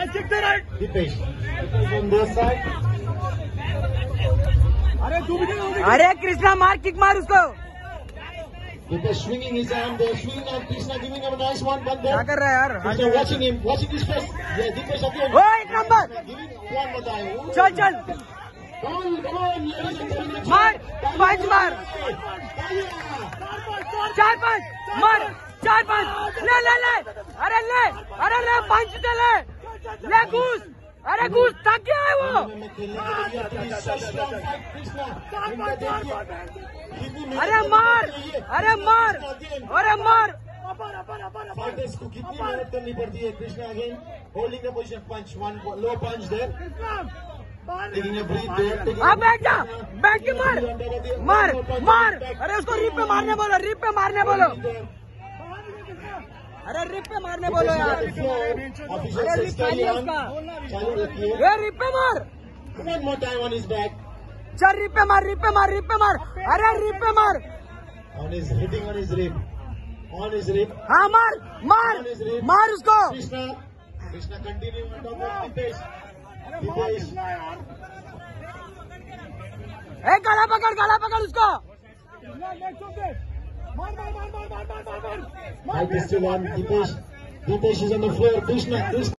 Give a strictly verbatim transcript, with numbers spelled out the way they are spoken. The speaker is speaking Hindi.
Dipesh. On this side. अरे कृष्णा मार, किक मार उसको। Dipesh swinging his arm there, swinging and Krishna giving him a nice one, but क्या then कर रहा है यार? Krishna watching him, watching his face. Yeah, Dipesh again. ओ एक नंबर, Giving one more time. चल चल Come on, come on, ladies and gentlemen. मार, पांच मार, चार पांच मार, चार पांच ले ले ले, अरे ले, अरे ले पांच दे ले, ले घूस, अरे घूस, थक गया है वो। अरे मार, अरे मार, अरे मार। फाइटर्स को कितनी मेहनत करनी पड़ती है। Krishna again holding the position, punch one low punch there, taking a breath there. हाँ बैठ जा, बैठ के मार, मार मार, अरे उसको रिप पे मारने बोलो, रिप पे मारने बोलो, अरे रिप पे मारने बोलो यार, अरे रिप खाली है उसका, ये रिप पे मार, One more time on his back. चल रिप पे मार, रिप पे मार, रिप पे मार, अरे रिप पे मार, On his hitting on his rib, on his rib. हाँ मार मार मार उसको। Krishna, Krishna continue on top of Dipesh. Dipesh. ए गला पकड़, गला पकड़ उसको। Fight is still on. Dipesh. Dipesh is on the floor. Krishna. Krishna.